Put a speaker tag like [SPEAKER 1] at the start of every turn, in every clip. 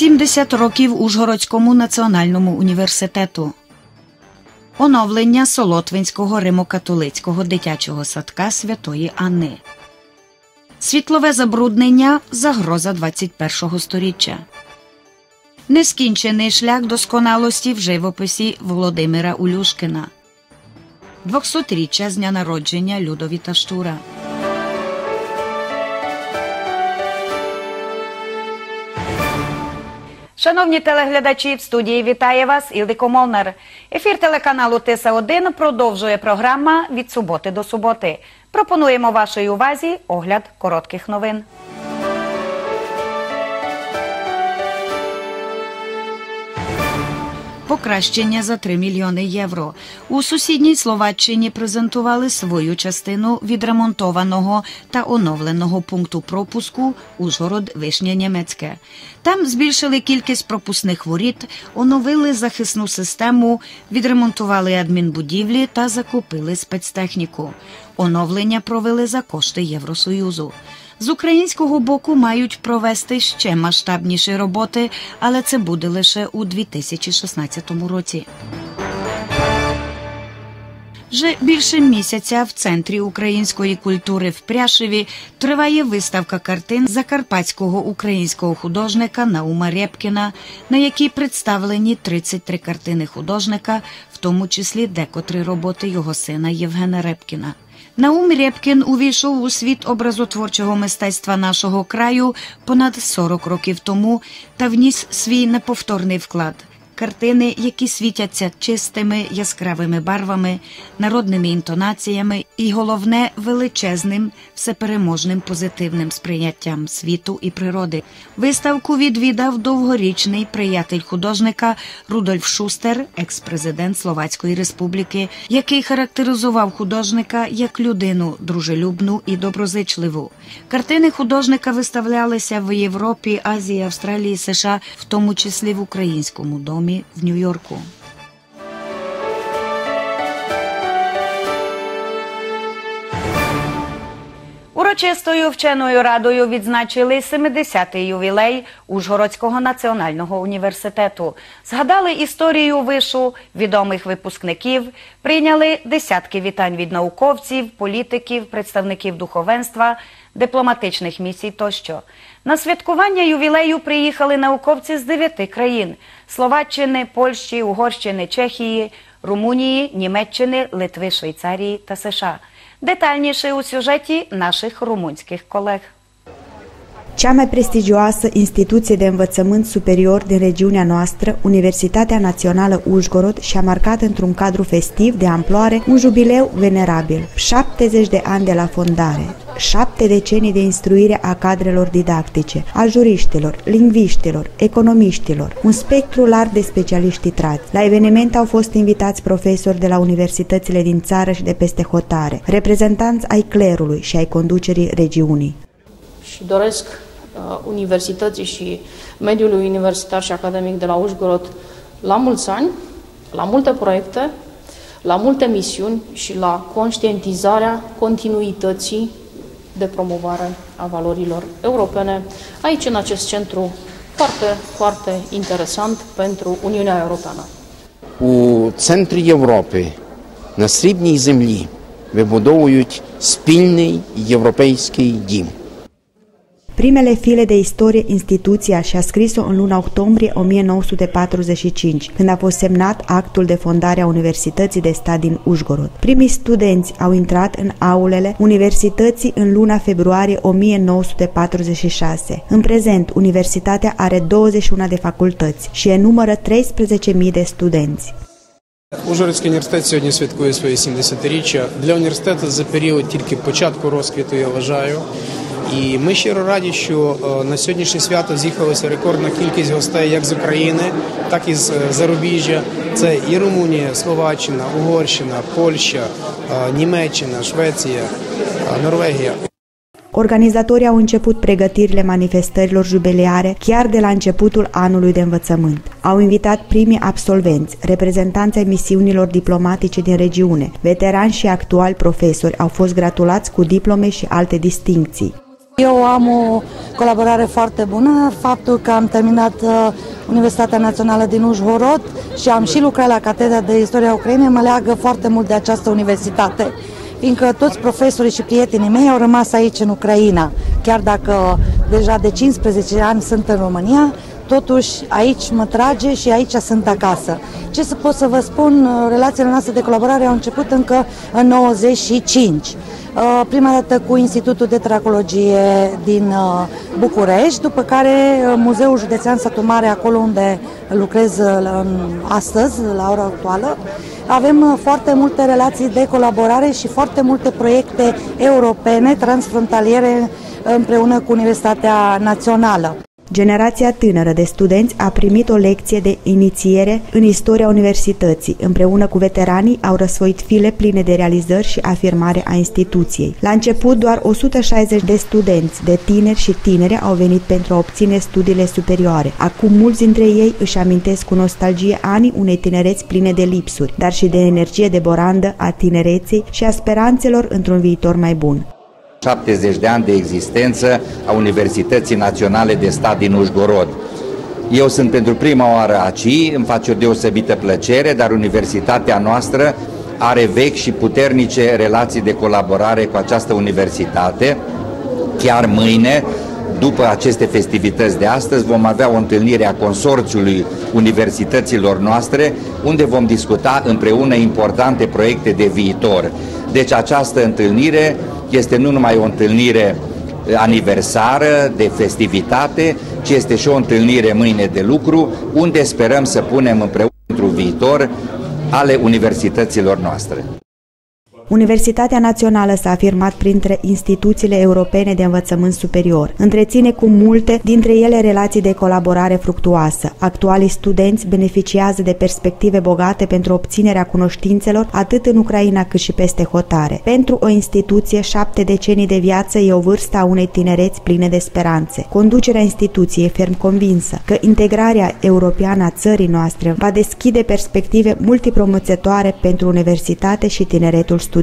[SPEAKER 1] 70 років Ужгородському національному університету. Оновлення Солотвинського римокатолицького дитячого садка Святої Анни. Світлове забруднення – загроза 21-го сторіччя. Нескінчений шлях досконалості в живописі Володимира Улюшкіна. 200-річчя з дня народження Людовіта Штура. Шановні телеглядачі, в студії вітає вас Ілдико Молнар. Ефір телеканалу Тиса-1 продовжує програма «Від суботи до суботи». Пропонуємо вашій увазі огляд коротких новин. Покращення за 3 мільйони євро. У сусідній Словаччині презентували свою частину відремонтованого та оновленого пункту пропуску Ужгород-Вишня-Німецьке. Там збільшили кількість пропускних воріт, оновили захисну систему, відремонтували адмінбудівлі та закупили спецтехніку. Оновлення провели за кошти Євросоюзу. З українського боку мають провести ще масштабніші роботи, але це буде лише у 2016 році. Вже більше місяця в Центрі української культури в Пряшеві триває виставка картин закарпатського українського художника Наума Рєпкіна, на якій представлені 33 картини художника, в тому числі декотрі роботи його сина Євгена Рєпкіна. Наум Рєпкін увійшов у світ образотворчого мистецтва нашого краю понад 40 років тому та вніс свій неповторний вклад. Картини, які світяться чистими, яскравими барвами, народними інтонаціями і, головне, величезним, всепереможним позитивним сприйняттям світу і природи. Виставку відвідав довгорічний приятель художника Рудольф Шустер, екс-президент Словацької Республіки, який характеризував художника як людину дружелюбну і доброзичливу. Картини художника виставлялися в Європі, Азії, Австралії, США, в тому числі в Українському домі в Нью-Йорку. Урочистою вченою радою відзначили 70-й ювілей Ужгородського національного університету. Згадали історію вишу, відомих випускників, прийняли десятки вітань від науковців, політиків, представників духовенства, дипломатичних місій тощо. На святкування ювілею приїхали науковці з 9 країн – Словаччини, Польщі, Угорщини, Чехії, Румунії, Німеччини, Литви, Швейцарії та США. Detalice у сюжеті наших rumuînskих coleg.
[SPEAKER 2] Cea mai prestigioasă instituție de învățământ superior din regiunea noastră, Universitatea Națională Užhorod, și-a marcat într-un cadru festiv de amploare un jubileu venerabil, 70 de ani de la fondare, 7 decenii de instruire a cadrelor didactice, a juriștilor, lingviștilor, economiștilor, un spectru larg de specialiști trați. La eveniment au fost invitați profesori de la universitățile din țară și de peste hotare, reprezentanți ai clerului și ai conducerii regiunii.
[SPEAKER 3] Și doresc universității și mediului universitar și academic de la Užhorod la mulți ani, la multe proiecte, la multe misiuni și la conștientizarea continuității de promovare a valorilor europene aici, în acest centru foarte, foarte interesant pentru Uniunea Europeană.
[SPEAKER 4] У центрі Європи, на срібній землі, вибудовують спільний європейський дім.
[SPEAKER 2] Primele file de istorie instituția și-a scris-o în luna octombrie 1945, când a fost semnat actul de fondare a Universității de Stat din Užhorod. Primii studenți au intrat în aulele Universității în luna februarie 1946. În prezent, Universitatea are 21 de facultăți și enumără 13.000 de studenți.
[SPEAKER 5] Ужгородський університет сьогодні святкує своє 70-річчя. Для університету за період тільки початку розквіту, я вважаю. І ми щиро раді, що на сьогоднішнє свято з'їхалася рекордна кількість гостей як з України, так і з зарубіжжя. Це і Румунія, Словаччина, Угорщина, Польща, Німеччина, Швеція, Норвегія.
[SPEAKER 2] Organizatorii au început pregătirile manifestărilor jubiliare chiar de la începutul anului de învățământ. Au invitat primii absolvenți, reprezentanți ai misiunilor diplomatice din regiune, veterani și actuali profesori au fost gratulați cu diplome și alte distincții.
[SPEAKER 6] Eu am o colaborare foarte bună, faptul că am terminat Universitatea Națională din Užhorod și am și lucrat la Catedra de Istoria Ucrainei, mă leagă foarte mult de această universitate, fiindcă toți profesorii și prietenii mei au rămas aici în Ucraina, chiar dacă deja de 15 ani sunt în România, totuși aici mă trage și aici sunt acasă. Ce să pot să vă spun, relațiile noastre de colaborare au început încă în 95. Prima dată cu Institutul de Tracologie din București, după care Muzeul Județean Satu Mare, acolo unde lucrez astăzi, la ora actuală. Avem foarte multe relații de colaborare și foarte multe proiecte europene, transfrontaliere, împreună cu Universitatea Națională.
[SPEAKER 2] Generația tânără de studenți a primit o lecție de inițiere în istoria universității. Împreună cu veteranii au răsfoit file pline de realizări și afirmare a instituției. La început, doar 160 de studenți, de tineri și tinere au venit pentru a obține studiile superioare. Acum mulți dintre ei își amintesc cu nostalgie anii unei tinereți pline de lipsuri, dar și de energie deborandă a tinereței și a speranțelor într-un viitor mai bun.
[SPEAKER 7] 70 de ani de existență a Universității Naționale de Stat din Užhorod. Eu sunt pentru prima oară aici, îmi face o deosebită plăcere, dar universitatea noastră are vechi și puternice relații de colaborare cu această universitate. Chiar mâine, după aceste festivități de astăzi, vom avea o întâlnire a consorțiului universităților noastre, unde vom discuta împreună importante proiecte de viitor. Deci această întâlnire este nu numai o întâlnire aniversară, de festivitate, ci este și o întâlnire mâine de lucru, unde sperăm să punem împreună pentru viitor ale universităților noastre.
[SPEAKER 2] Universitatea Națională s-a afirmat printre instituțiile europene de învățământ superior. Întreține cu multe dintre ele relații de colaborare fructuoasă. Actualii studenți beneficiază de perspective bogate pentru obținerea cunoștințelor atât în Ucraina cât și peste hotare. Pentru o instituție, 7 decenii de viață e o vârstă a unei tinereți pline de speranțe. Conducerea instituției e ferm convinsă că integrarea europeană a țării noastre va deschide perspective multipromițătoare pentru universitate și tineretul studios.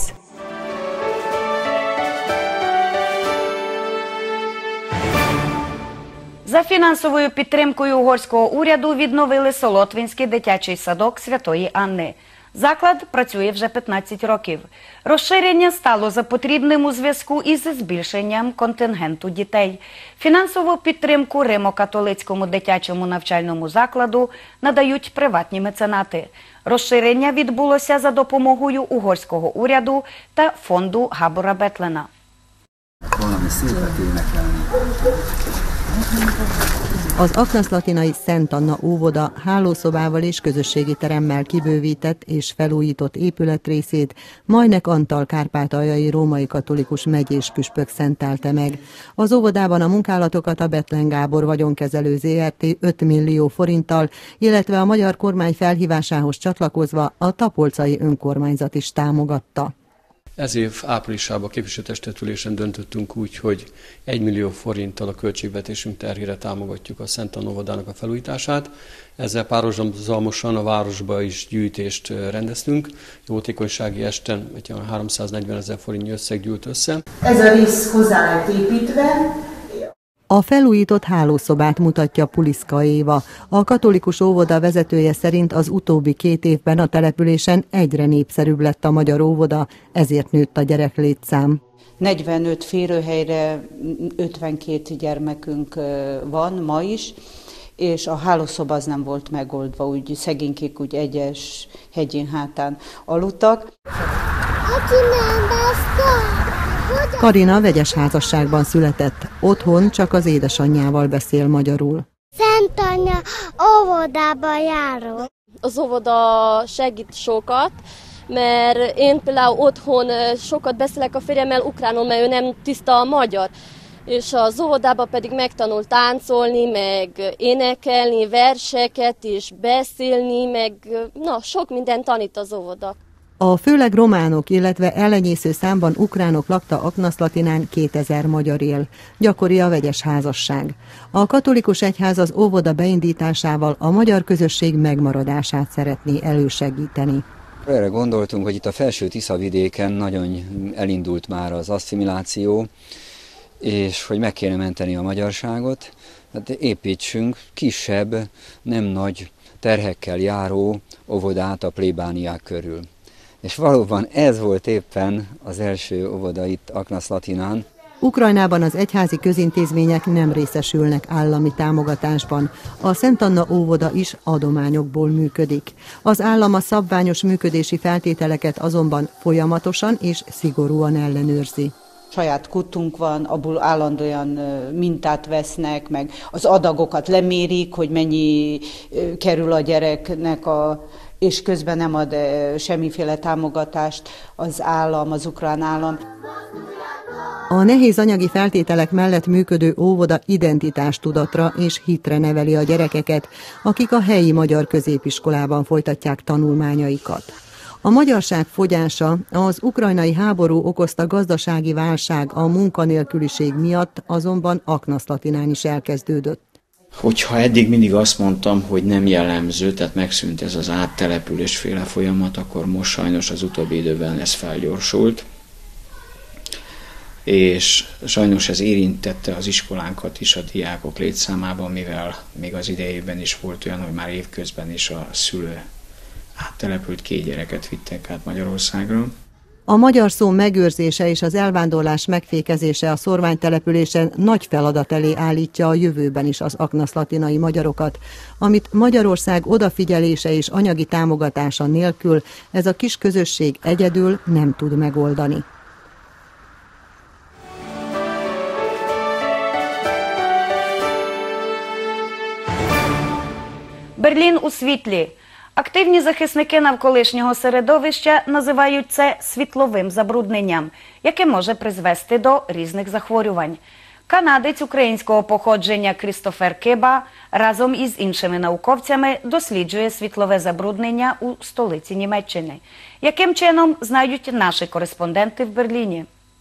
[SPEAKER 1] За фінансовою підтримкою угорського уряду відновили Солотвинський дитячий садок Святої Анни. Заклад працює вже 15 років. Розширення стало за потрібним у зв'язку із збільшенням контингенту дітей. Фінансову підтримку Римо-католицькому дитячому навчальному закладу надають приватні меценати. Розширення відбулося за допомогою угорського уряду та фонду Габора Бетлена.
[SPEAKER 8] Az aknaszlatinai Szent Anna óvoda hálószobával és közösségi teremmel kibővített és felújított épületrészét Majnek Antal kárpátaljai római katolikus megyés püspök szentelte meg. Az óvodában a munkálatokat a Betlen Gábor vagyonkezelő ZRT 5 millió forinttal, illetve a magyar kormány felhívásához csatlakozva a tapolcai önkormányzat is támogatta.
[SPEAKER 9] Ez év áprilisában a képviselőtestületülésen döntöttünk úgy, hogy 1 millió forinttal a költségvetésünk terhére támogatjuk a Szent Anna óvodának a felújítását. Ezzel párhuzamosan a városba is gyűjtést rendeztünk. Jótékonysági esten egy 340 000 forintnyi összeg gyűlt össze.
[SPEAKER 10] Ez a rész hozzá lett építve.
[SPEAKER 8] A felújított hálószobát mutatja Puliszka Éva. A katolikus óvoda vezetője szerint az utóbbi 2 évben a településen egyre népszerűbb lett a magyar óvoda, ezért nőtt a gyereklétszám.
[SPEAKER 10] 45 férőhelyre 52 gyermekünk van ma is, és a hálószoba az nem volt megoldva, úgy szegénykék úgy egyes hegyén hátán aludtak.
[SPEAKER 8] Karina vegyes házasságban született. Otthon csak az édesanyjával beszél magyarul.
[SPEAKER 11] Szent Anya óvodába járok.
[SPEAKER 12] Az óvoda segít sokat, mert én például otthon sokat beszélek a férjemmel ukránul, mert ő nem tiszta a magyar. És az óvodában pedig megtanul táncolni, meg énekelni, verseket is beszélni, meg sok mindent tanít az óvoda.
[SPEAKER 8] A főleg románok, illetve ellenyésző számban ukránok lakta Aknaszlatinán 2000 magyar él. Gyakori a vegyes házasság. A katolikus egyház az óvoda beindításával a magyar közösség megmaradását szeretné elősegíteni.
[SPEAKER 13] Erre gondoltunk, hogy itt a felső Tisza vidéken nagyon elindult már az asszimiláció, és hogy meg kéne menteni a magyarságot, hát építsünk kisebb, nem nagy terhekkel járó óvodát a plébániák körül. És valóban ez volt éppen az első óvoda itt Aknaszlatinán.
[SPEAKER 8] Ukrajnában az egyházi közintézmények nem részesülnek állami támogatásban. A Szent Anna óvoda is adományokból működik. Az állam a szabványos működési feltételeket azonban folyamatosan és szigorúan ellenőrzi.
[SPEAKER 10] Saját kutunk van, abból állandóan mintát vesznek, meg az adagokat lemérik, hogy mennyi kerül a gyereknek, és közben nem ad semmiféle támogatást az állam, az ukrán állam.
[SPEAKER 8] A nehéz anyagi feltételek mellett működő óvoda identitástudatra és hitre neveli a gyerekeket, akik a helyi magyar középiskolában folytatják tanulmányaikat. A magyarság fogyása, az ukrajnai háború okozta gazdasági válság, a munkanélküliség miatt azonban Aknaszlatinán is elkezdődött.
[SPEAKER 14] Hogyha eddig mindig azt mondtam, hogy nem jellemző, tehát megszűnt ez az áttelepülésféle folyamat, akkor most sajnos az utóbbi időben ez felgyorsult. És sajnos ez érintette az iskolánkat is a diákok létszámában, mivel még az idejében is volt olyan, hogy már évközben is a szülő áttelepült 2 gyereket vittek át Magyarországra.
[SPEAKER 8] A magyar szó megőrzése és az elvándorlás megfékezése a szórványtelepülésen nagy feladat elé állítja a jövőben is az aknaszlatinai magyarokat, amit Magyarország odafigyelése és anyagi támogatása nélkül ez a kis közösség egyedül nem tud megoldani.
[SPEAKER 1] Берлін у світлі. Активні захисники навколишнього середовища називають це світловим забрудненням, яке може призвести до різних захворювань. Канадець українського походження Крістофер Киба разом із іншими науковцями досліджує світлове забруднення у столиці Німеччини. Яким чином, знають наші кореспонденти в Берліні.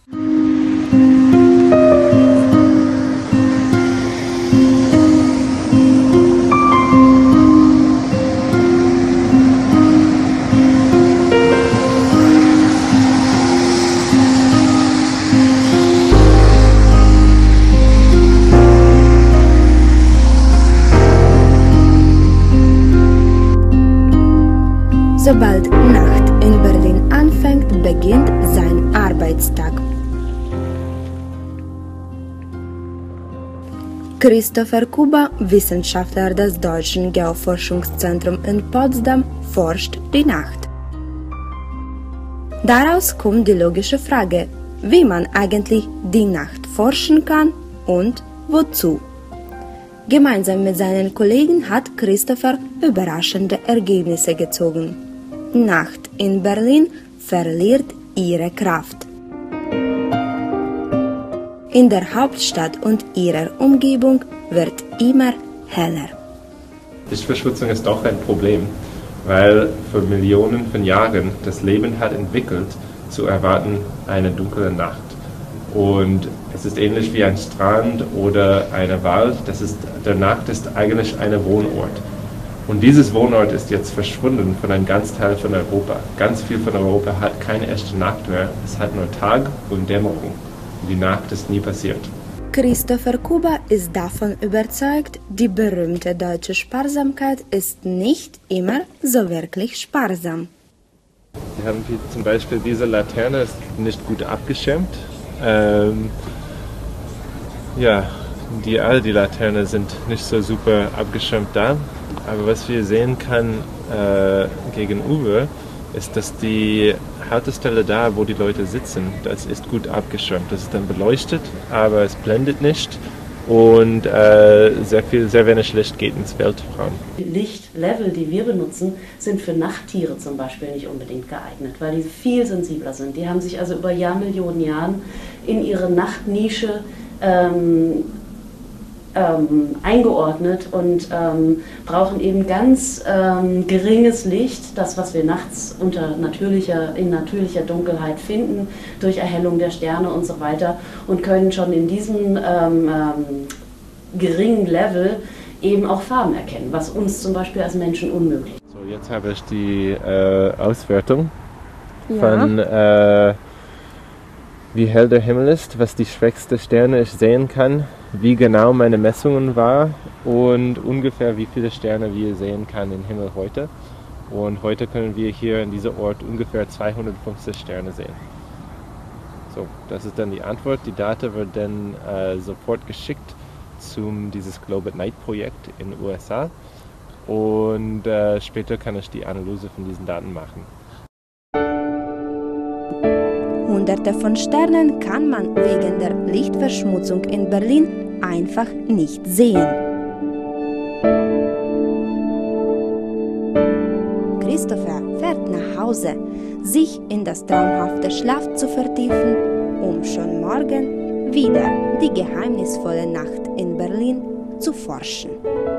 [SPEAKER 15] Sobald Nacht in Berlin anfängt, beginnt sein Arbeitstag. Christopher Kuba, Wissenschaftler des Deutschen Geoforschungszentrums in Potsdam, forscht die Nacht. Daraus kommt die logische Frage, wie man eigentlich die Nacht forschen kann und wozu. Gemeinsam mit seinen Kollegen hat Christopher überraschende Ergebnisse gezogen. Nacht in Berlin verliert ihre Kraft. In der Hauptstadt und ihrer Umgebung wird immer heller.
[SPEAKER 16] Lichtverschmutzung ist auch ein Problem, weil für Millionen von Jahren das Leben hat entwickelt, zu erwarten eine dunkle Nacht. Und es ist ähnlich wie ein Strand oder ein Wald. Der Nacht ist eigentlich ein Wohnort. Und dieses Wohnort ist jetzt verschwunden von einem ganzen Teil von Europa. Ganz viel von Europa hat keine echte Nacht mehr. Es hat nur Tag und Dämmerung. Die Nacht ist nie passiert.
[SPEAKER 15] Christopher Kuba ist davon überzeugt, die berühmte deutsche Sparsamkeit ist nicht immer so wirklich sparsam.
[SPEAKER 16] Wir haben zum Beispiel diese Laterne ist nicht gut abgeschirmt. Die Laternen sind nicht so super abgeschirmt da. Aber was wir sehen kann gegenüber, ist, dass die Haltestelle da, wo die Leute sitzen, das ist gut abgeschirmt. Das ist dann beleuchtet, aber es blendet nicht und sehr wenig Licht geht ins Weltraum.
[SPEAKER 17] Die Lichtlevel, die wir benutzen, sind für Nachttiere zum Beispiel nicht unbedingt geeignet, weil die viel sensibler sind. Die haben sich also über Jahrmillionen Jahren in ihre Nachtnische eingeordnet und brauchen eben ganz geringes Licht, das was wir nachts in natürlicher Dunkelheit finden, durch Erhellung der Sterne und so weiter und können schon in diesem geringen Level eben auch Farben erkennen, was uns zum Beispiel als Menschen unmöglich ist.
[SPEAKER 16] So, jetzt habe ich die Auswertung von wie hell der Himmel ist, was die schwächsten Sterne ich sehen kann, wie genau meine Messungen waren und ungefähr wie viele Sterne wir sehen kann im Himmel heute. Und heute können wir hier in diesem Ort ungefähr 250 Sterne sehen. So, das ist dann die Antwort. Die Daten wird dann sofort geschickt zum dieses Globe at Night Projekt in den USA. Und später kann ich die Analyse von diesen Daten machen.
[SPEAKER 15] Hunderte von Sternen kann man wegen der Lichtverschmutzung in Berlin einfach nicht sehen. Christopher fährt nach Hause, sich in das traumhafte Schlaf zu vertiefen, um schon morgen wieder die geheimnisvolle Nacht in Berlin zu forschen.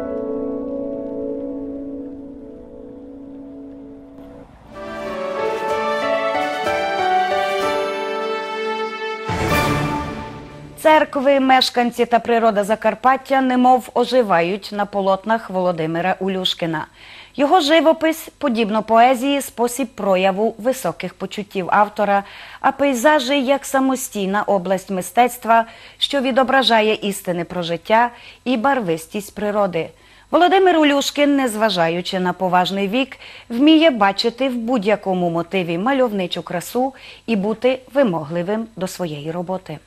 [SPEAKER 1] Церкви, мешканці та природа Закарпаття немов оживають на полотнах Володимира Улюшкіна. Його живопис, подібно поезії, спосіб прояву високих почуттів автора, а пейзажі як самостійна область мистецтва, що відображає істини про життя і барвистість природи. Володимир Улюшкін, незважаючи на поважний вік, вміє бачити в будь-якому мотиві мальовничу красу і бути вимогливим до своєї роботи.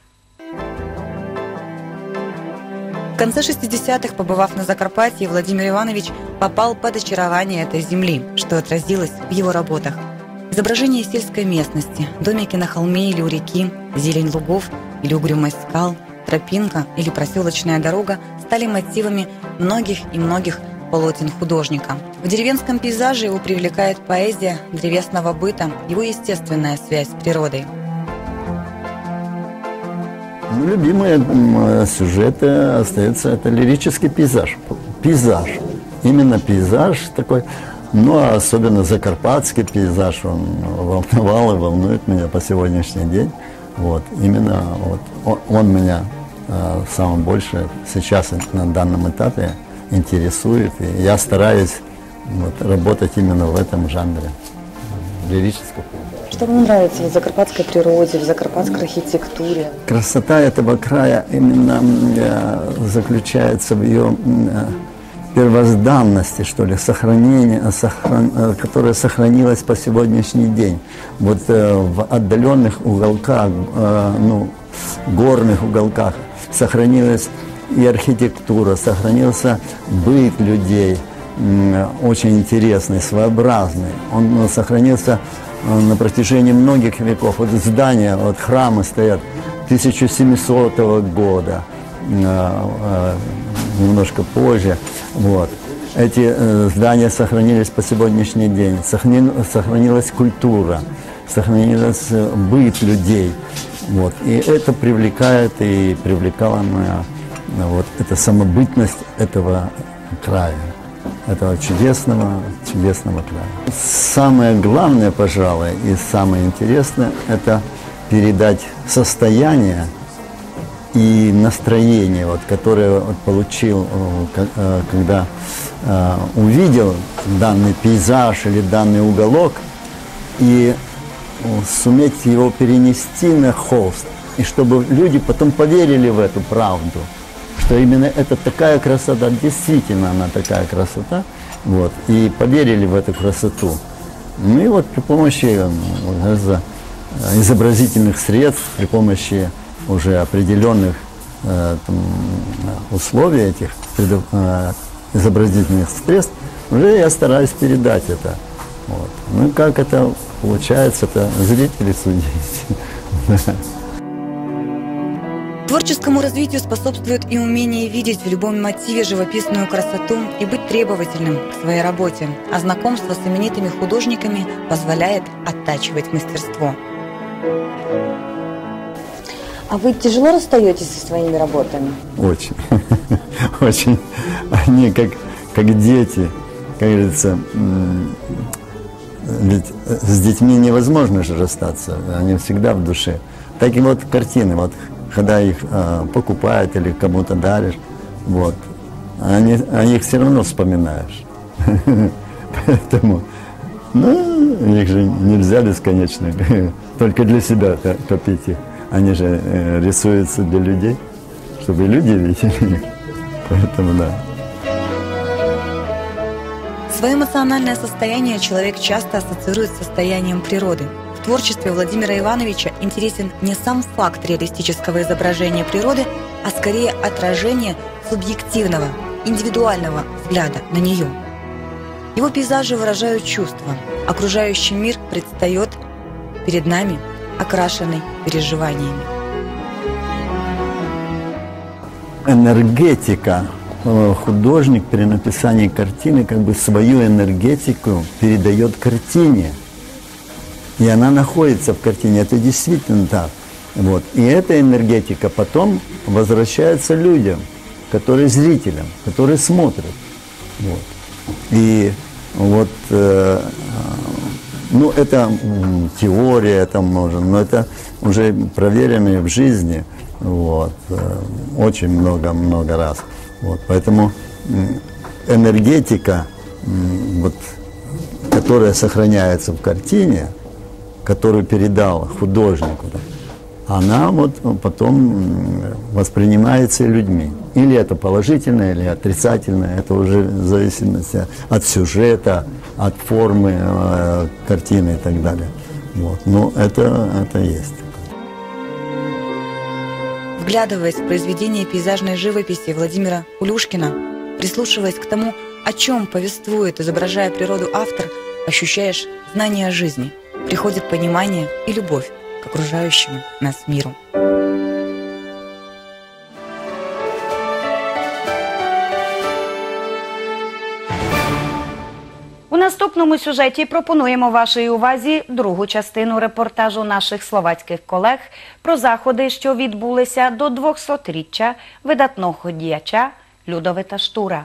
[SPEAKER 18] В конце 60-х, побывав на Закарпатье, Владимир Иванович попал под очарование этой земли, что отразилось в его работах. Изображения сельской местности, домики на холме или у реки, зелень лугов или угрюмость скал, тропинка или проселочная дорога стали мотивами многих и многих полотен художника. В деревенском пейзаже его привлекает поэзия древесного быта, его естественная связь с природой.
[SPEAKER 19] Любимые сюжеты остаются, это лирический пейзаж. Пейзаж. Именно пейзаж такой, ну а особенно закарпатский пейзаж, он волновал и волнует меня по сегодняшний день. Вот. Именно вот, он меня самое больше сейчас на данном этапе интересует. И я стараюсь вот, работать именно в этом жанре, лирического пейзажа.
[SPEAKER 18] Что вам нравится в закарпатской природе, в закарпатской архитектуре?
[SPEAKER 19] Красота этого края именно заключается в ее первозданности, что ли, сохранение, которое сохранилось по сегодняшний день. Вот в отдаленных уголках, ну, горных уголках сохранилась и архитектура, сохранился быт людей, очень интересный, своеобразный. Он сохранился на протяжении многих веков. Вот здания, вот храмы стоят 1700 года, немножко позже. Вот. Эти здания сохранились по сегодняшний день. Сохранилась культура, сохранился быт людей. Вот. И это привлекает и привлекала моя вот, эта самобытность этого края. Этого чудесного края. Самое главное, пожалуй, и самое интересное, это передать состояние и настроение, вот, которое вот, получил, когда увидел данный пейзаж или данный уголок, и суметь его перенести на холст, и чтобы люди потом поверили в эту правду, что именно это такая красота, действительно она такая красота, вот, и поверили в эту красоту. Ну и вот при помощи изобразительных средств, при помощи уже определенных условий этих изобразительных средств, уже я стараюсь передать это. Вот. Ну и как это получается, это зрители судите.
[SPEAKER 18] Творческому развитию способствует и умение видеть в любом мотиве живописную красоту и быть требовательным к своей работе, а знакомство с именитыми художниками позволяет оттачивать мастерство.
[SPEAKER 20] А вы тяжело расстаетесь со своими работами?
[SPEAKER 19] Очень. Очень. Они как дети, как говорится, ведь с детьми невозможно же расстаться, они всегда в душе. Так и вот картины, вот когда их покупают или кому-то даришь, вот, их все равно вспоминаешь. Поэтому, ну, их же нельзя бесконечно, только для себя копить их. Они же рисуются для людей, чтобы люди видели их. Поэтому да.
[SPEAKER 18] Свое эмоциональное состояние человек часто ассоциирует с состоянием природы. В творчестве Владимира Ивановича интересен не сам факт реалистического изображения природы, а скорее отражение субъективного, индивидуального взгляда на нее. Его пейзажи выражают чувства. Окружающий мир предстает перед нами, окрашенный переживаниями.
[SPEAKER 19] Энергетика. Художник при написании картины как бы свою энергетику передает картине. И она находится в картине. Это действительно так. Вот. И эта энергетика потом возвращается людям, которые зрителям, которые смотрят. Вот. И вот, ну, это теория, это можно, но это уже проверенные в жизни, вот, очень много раз. Вот, поэтому энергетика, вот, которая сохраняется в картине, которую передал художнику, она вот потом воспринимается людьми. Или это положительное, или отрицательное. Это уже в зависимости от сюжета, от формы картины и так далее. Вот. Но это есть.
[SPEAKER 18] Вглядываясь в произведение пейзажной живописи Владимира Улюшкина, прислушиваясь к тому, о чем повествует, изображая природу автор, ощущаешь знание жизни, приходит понимание и любовь к окружающему нас миру.
[SPEAKER 1] У наступному сюжеті пропонуємо вашій увазі другу частину репортажу наших словацьких колег про заходи, що відбулися до 200-річчя видатного діяча Ľudovita Štúra.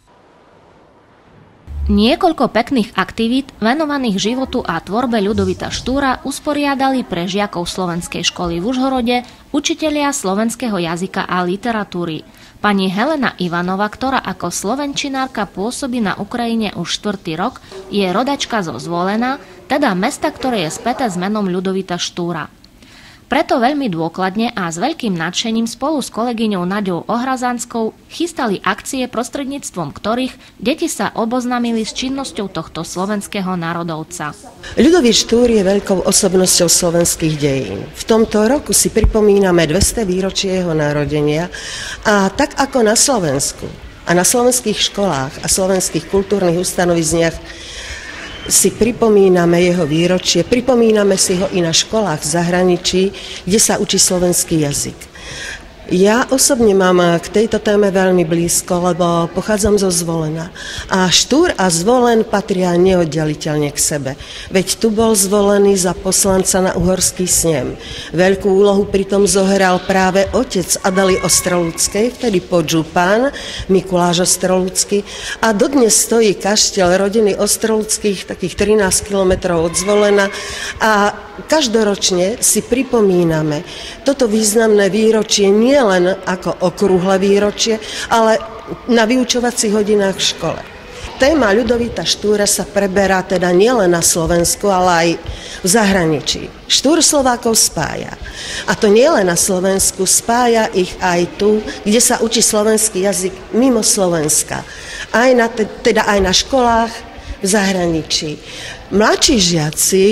[SPEAKER 21] Niekoľko pekných aktivít venovaných životu a tvorbe Ľudovita Štúra usporiadali pre žiakov Slovenskej školy v Užhorode učitelia slovenského jazyka a literatúry. Pani Helena Ivanova, ktorá ako slovenčinárka pôsobí na Ukrajine už 4. rok, je rodačka zo Zvolena, teda mesta, ktoré je späté s menom Ľudovita Štúra. Preto veľmi dôkladne a s veľkým nadšením spolu s kolegyňou Naďou Ohrazanskou chystali akcie, prostredníctvom ktorých deti sa oboznámili s činnosťou tohto slovenského národovca.
[SPEAKER 22] Ľudovít Štúr je veľkou osobnosťou slovenských dejín. V tomto roku si pripomíname 200 výročie jeho narodenia a tak ako na Slovensku a na slovenských školách a slovenských kultúrnych ustanovizniach si pripomíname jeho výročie, pripomíname si ho i na školách v zahraničí, kde sa učí slovenský jazyk. Ja osobne mám k tejto téme veľmi blízko, lebo pochádzam zo Zvolena. A Štúr a Zvolen patria neoddeliteľne k sebe. Veď tu bol zvolený za poslanca na uhorský snem. Veľkú úlohu pritom zohral práve otec Adely Ostroludskej, vtedy podžupán Mikuláš Ostroludský. A dodnes stojí kaštiel rodiny Ostroludských, takých 13 kilometrov od Zvolena. A každoročne si pripomíname toto významné výročie nie len ako okrúhle výročie, ale na vyučovacích hodinách v škole. Téma Ľudovita Štúra sa preberá teda nielen na Slovensku, ale aj v zahraničí. Štúr Slovákov spája. A to nielen na Slovensku, spája ich aj tu, kde sa učí slovenský jazyk mimo Slovenska. Teda aj na školách v zahraničí. Mladší žiaci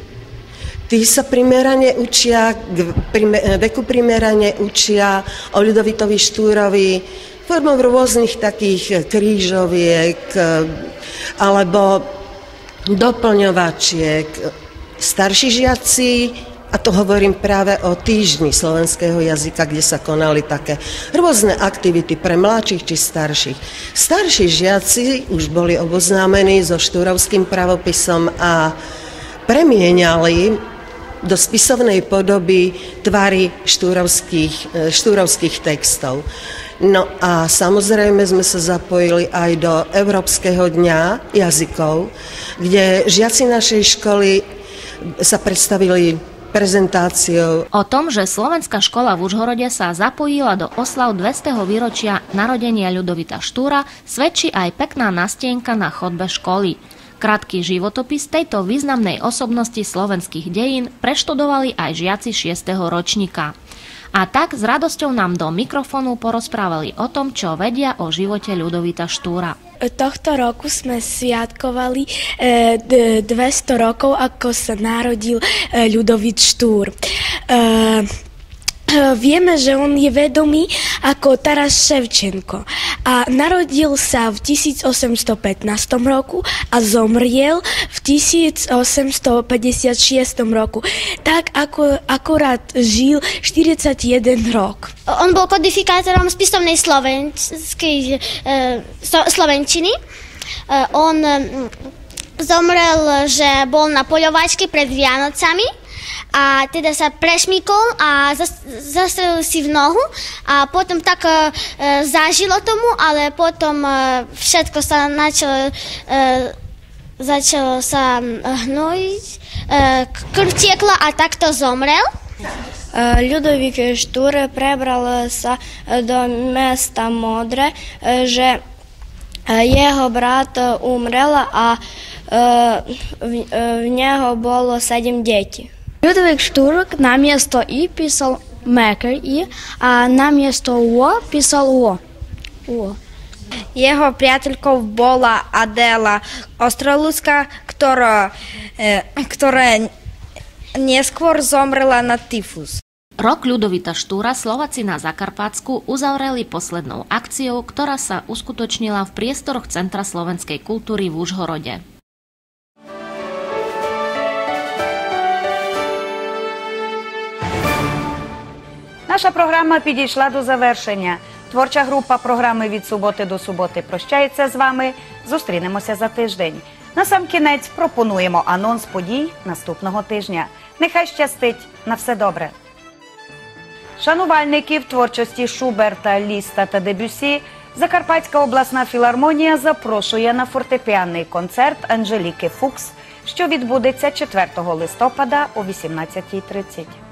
[SPEAKER 22] tí sa primerane učia, veku primerane učia o Ľudovitovi Štúrovi formou rôznych takých krížoviek alebo doplňovačiek. Starší žiaci, a to hovorím práve o týždni slovenského jazyka, kde sa konali také rôzne aktivity pre mladších či starších. Starší žiaci už boli oboznámení so štúrovským pravopisom a premieňali do spisovnej podoby tvary štúrovských textov. No a samozrejme sme sa zapojili aj do Európskeho dňa jazykov, kde žiaci našej školy sa predstavili prezentáciou.
[SPEAKER 21] O tom, že Slovenská škola v Užhorode sa zapojila do oslav 200. výročia narodenia Ľudovita Štúra, svedčí aj pekná nastienka na chodbe školy. Krátky životopis tejto významnej osobnosti slovenských dejín preštudovali aj žiaci 6. ročníka. A tak s radosťou nám do mikrofónu porozprávali o tom, čo vedia o živote Ľudovita Štúra.
[SPEAKER 3] Tohto roku sme sviatkovali 200 rokov, ako sa narodil Ľudovít Štúr. Vieme, že on je vedomý ako Taras Ševčenko a narodil sa v 1815 roku a zomriel v 1856 roku. Tak ako akorát žil 41 rok.
[SPEAKER 11] On bol kodifikátorom spisovnej slovenčiny. On zomrel, že bol na poľovačke pred Vianocami. A teda sa prešmykol a zastrelil si v nohu a potom tak zažilo tomu, ale potom všetko sa začalo sa hnojiť, krv tiekla a takto zomrel.
[SPEAKER 3] Ľudovít Štúr prebral sa do mesta Modre, že jeho brat umrel a v neho bolo 7 detí. Ľudovít Štúr namiesto I písal mäkké I a namiesto O písal O. Jeho priateľkou bola Adela Ostroluská, ktorá neskôr zomrela na tyfus.
[SPEAKER 21] Rok Ľudovita Štúra Slováci na Zakarpatsku uzavreli poslednou akciou, ktorá sa uskutočnila v priestoroch Centra slovenskej kultúry v Užhorode.
[SPEAKER 4] Наша програма підійшла до завершення. Творча група програми «Від суботи до суботи» прощається з вами. Зустрінемося за тиждень. Насамкінець пропонуємо анонс подій наступного тижня. Нехай щастить, на все добре. Шанувальників творчості Шуберта, Ліста та Дебюсі Закарпатська обласна філармонія запрошує на фортепіанний концерт Анжеліки Фукс, що відбудеться 4 листопада о 18:30.